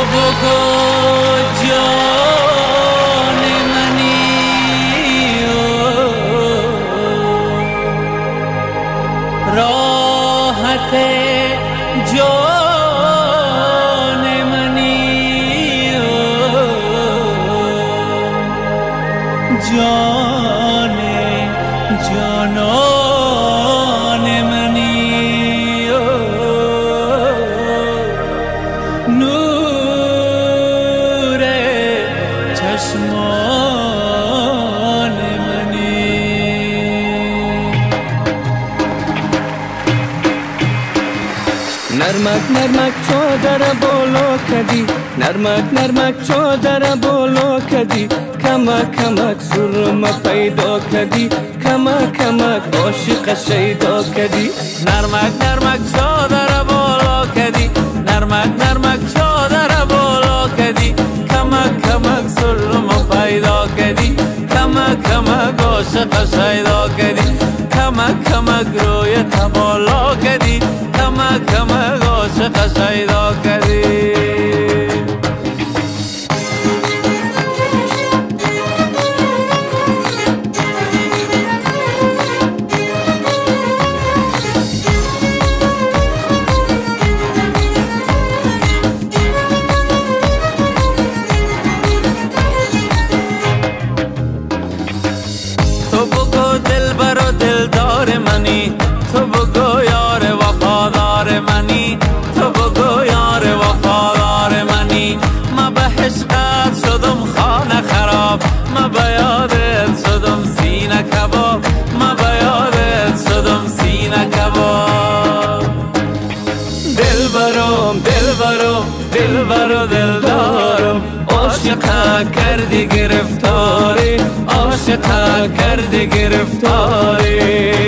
بگو جان منی راحت جان منی جان جانان منی نور چشمان منی نرمک نرمک چادر بالا کدی نرمک نرمک چادر بالا کدی کمک کمک سرم پیدا کدی کمک کمک عاشق شیدا کدی نرمک نرمک چادر بالا کدی نرمک نرمک چادر بالا کدی کمک کمک سرم پیدا کدی کمک کمک عاشق شیدا کدی کمک کمک رویت بالا کدی کمک کمک عاشق شیدا کدی تو بگو یار وفادار منی تو بگو یار وفادار منی ما به عشقت شدم خانه خراب ما به یادت شدم سینه کباب ما به یادت شدم سینه کباب دلبرم دلبرم دلبر دلدارم عاشقه کردی گرفتاری عاشقه کردی گرفتاری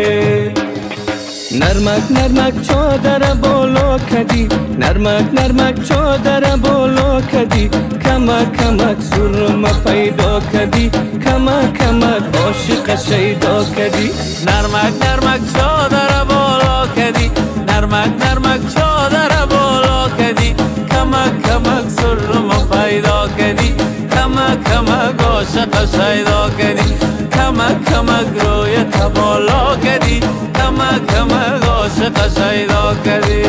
نرمک نرمک چادر بالا کدی نرمک نرمک چادر بالا کدی کمک کمک سرم پیدا کدی کمک کمک عاشق شیدا کدی نرمک نرمک چادر بالا کدی نرمک نرمک چادر بالا کدی کمک کمک سرم پیدا کدی کمک کمک عاشق شیدا کدی کمک کمک رویت بالا کدی کمک کمک عاشق شیدا کدی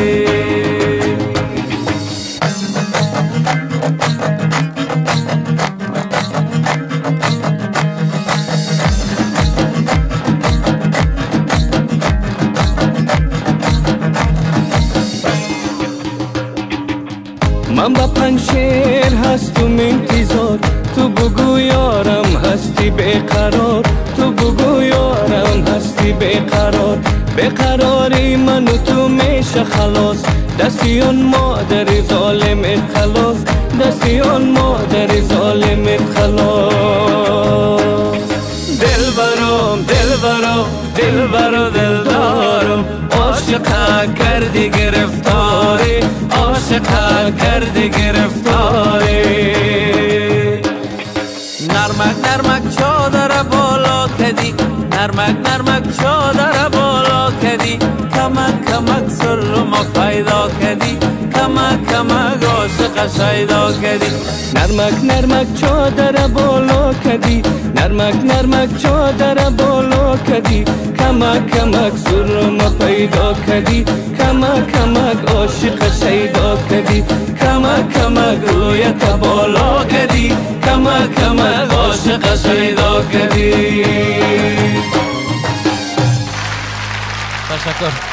من با پنشیر هستم انتظار تو بگو یارم هستی بیقرار تو بگو یارم هستی بیقرار بیقراری من و تو میشه خلاص دستی اون مادر ظالمت خلاص دستی اون مادر ظالمت خلاص دلبرم دلبرم دلبر دلدارم عاشقه کردی گرفتاری عاشقه کردی گرفتاری نرمک نرمک چادر بالا کدی نرمک نرمک چادر بالا کدی کمک کمک سرم پیدا کدی کمک کمک عاشق شیدا کدی نرمک نرمک چادر بالا کدی نرمک نرمک چادر بالا کدی کمک کمک سرم پیدا کدی کمک کمک عاشق شیدا کدی کمک کمک رویت بالا کدی کمک کمک عاشق شیدا کدی تشکر